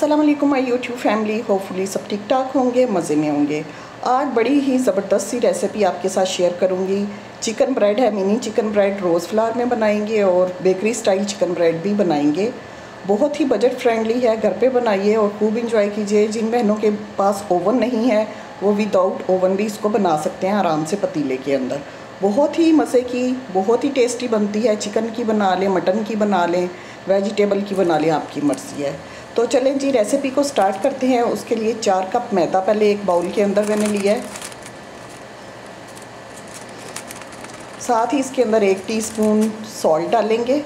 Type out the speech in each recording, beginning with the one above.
अस्सलाम वालेकुम my YouTube family. Hopefully सब ठीक ठाक होंगे, मज़े में होंगे। आज बड़ी ही ज़बरदस्त सी रेसिपी आपके साथ शेयर करूंगी। चिकन ब्रेड है, mini chicken bread rose flower में बनाएंगे और बेकरी स्टाइल चिकन ब्रेड भी बनाएंगे। बहुत ही बजट फ्रेंडली है, घर पे बनाइए और खूब इंजॉय कीजिए। जिन बहनों के पास ओवन नहीं है वो विदाउट ओवन भी इसको बना सकते हैं आराम से पतीले के अंदर। बहुत ही मज़े की, बहुत ही टेस्टी बनती है। चिकन की बना लें, मटन की बना लें, वेजिटेबल की बना लें, आपकी मर्ज़ी है। तो चलें जी रेसिपी को स्टार्ट करते हैं। उसके लिए 4 कप मैदा पहले एक बाउल के अंदर मैंने लिया है। साथ ही इसके अंदर 1 टीस्पून सॉल्ट डालेंगे,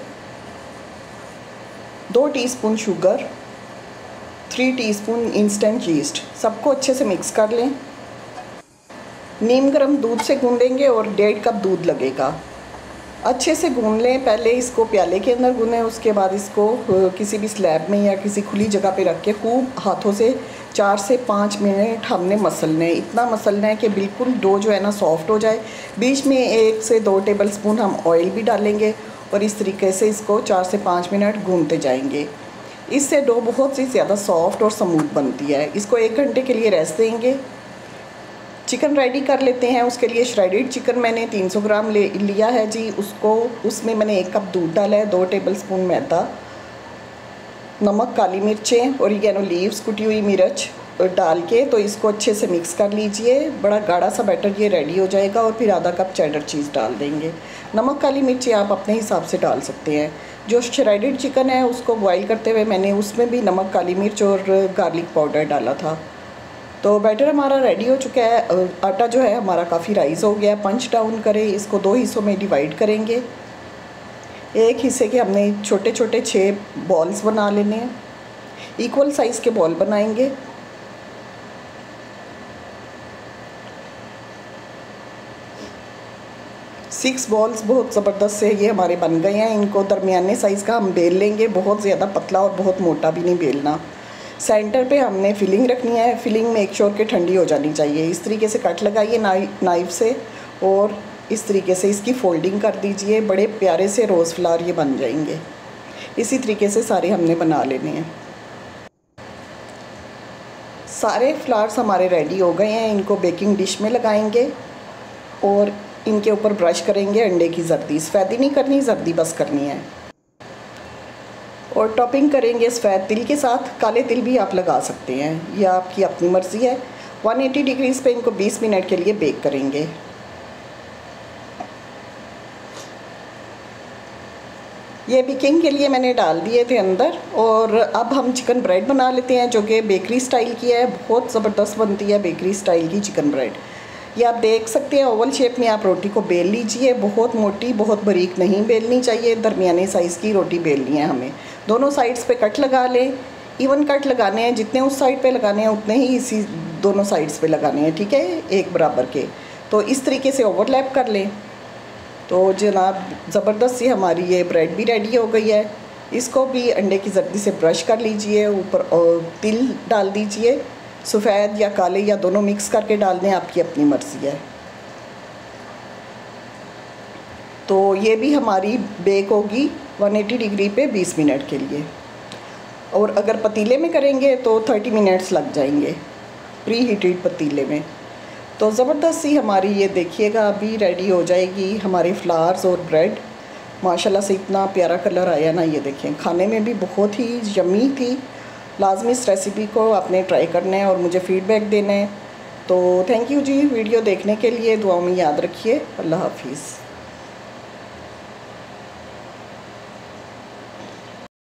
2 teaspoon sugar, 3 teaspoon instant yeast. सबको अच्छे से मिक्स कर लें। नीम गर्म दूध से गूंदेंगे और 1.5 कप दूध लगेगा। अच्छे से गूंद लें। पहले इसको प्याले के अंदर गूंदें, उसके बाद इसको किसी भी स्लैब में या किसी खुली जगह पे रख के खूब हाथों से 4 से 5 मिनट हमने मसलना है। इतना मसलना है कि बिल्कुल डो जो है ना सॉफ्ट हो जाए। बीच में 1 से 2 टेबलस्पून हम ऑयल भी डालेंगे और इस तरीके से इसको 4 से 5 मिनट गूंदते जाएंगे। इससे डो बहुत ही ज़्यादा सॉफ्ट और स्मूथ बनती है। इसको 1 घंटे के लिए रेस्ट देंगे। चिकन रेडी कर लेते हैं। उसके लिए श्रेडेड चिकन मैंने 300 ग्राम लिया है जी। उसमें मैंने 1 कप दूध डाला है, 2 टेबलस्पून मैदा, नमक, काली मिर्चें, ओरिगेनो लीव्स, कुटी हुई मिर्च डाल के तो इसको अच्छे से मिक्स कर लीजिए। बड़ा गाढ़ा सा बैटर ये रेडी हो जाएगा। और फिर आधा कप चेडर चीज़ डाल देंगे। नमक, काली मिर्ची आप अपने हिसाब से डाल सकते हैं। जो श्रेडेड चिकन है उसको बॉईल करते हुए मैंने उसमें भी नमक, काली मिर्च और गार्लिक पाउडर डाला था। तो बैटर हमारा रेडी हो चुका है। आटा जो है हमारा काफ़ी राइस हो गया। पंच डाउन करें, इसको 2 हिस्सों में डिवाइड करेंगे। एक हिस्से के हमने छोटे छोटे 6 बॉल्स बना लेने हैं। इक्वल साइज़ के बॉल बनाएंगे। सिक्स बॉल्स बहुत ज़बरदस्त से ये हमारे बन गए हैं। इनको दरमियाने साइज़ का हम बेल लेंगे। बहुत ज़्यादा पतला और बहुत मोटा भी नहीं बेलना। सेंटर पे हमने फिलिंग रखनी है। फिलिंग में एक श्योर के ठंडी हो जानी चाहिए। इस तरीके से कट लगाइए नाइफ से और इस तरीके से इसकी फोल्डिंग कर दीजिए। बड़े प्यारे से रोज़ फ्लावर ये बन जाएंगे। इसी तरीके से सारे हमने बना लेने हैं। सारे फ्लावर्स हमारे रेडी हो गए हैं। इनको बेकिंग डिश में लगाएंगे और इनके ऊपर ब्रश करेंगे अंडे की जर्दी। सफ़ेदी नहीं करनी, जर्दी बस करनी है। और टॉपिंग करेंगे सफ़ेद तिल के साथ। काले तिल भी आप लगा सकते हैं, यह आपकी अपनी मर्ज़ी है। 180 डिग्रीज़ पे इनको 20 मिनट के लिए बेक करेंगे। ये बेकिंग के लिए मैंने डाल दिए थे अंदर। और अब हम चिकन ब्रेड बना लेते हैं जो कि बेकरी स्टाइल की है। बहुत ज़बरदस्त बनती है बेकरी स्टाइल की चिकन ब्रेड। ये आप देख सकते हैं ओवल शेप में आप रोटी को बेल लीजिए। बहुत मोटी, बहुत बारीक नहीं बेलनी चाहिए। दरमियाने साइज़ की रोटी बेलनी है हमें। दोनों साइड्स पे कट लगा लें। इवन कट लगाने हैं, जितने उस साइड पे लगाने हैं उतने ही इसी दोनों साइड्स पे लगाने हैं, ठीक है, एक बराबर के। तो इस तरीके से ओवरलैप कर लें। तो जनाब ज़बरदस्त सी हमारी ये ब्रेड भी रेडी हो गई है। इसको भी अंडे की जर्दी से ब्रश कर लीजिए। ऊपर तिल डाल दीजिए, सफ़ेद या काले या दोनों मिक्स करके डाल दें, आपकी अपनी मर्ज़ी है। तो ये भी हमारी बेक होगी 180 डिग्री पे 20 मिनट के लिए। और अगर पतीले में करेंगे तो 30 मिनट्स लग जाएंगे प्री हीटेड पतीले में। तो ज़बरदस्त सी हमारी ये देखिएगा अभी रेडी हो जाएगी हमारे फ्लावर्स और ब्रेड। माशाल्लाह से इतना प्यारा कलर आया ना, ये देखें। खाने में भी बहुत ही यम्मी थी। लाजमी इस रेसिपी को आपने ट्राई करना है और मुझे फ़ीडबैक देना है। तो थैंक यू जी वीडियो देखने के लिए। दुआओं में याद रखिए। अल्लाह हाफिज़।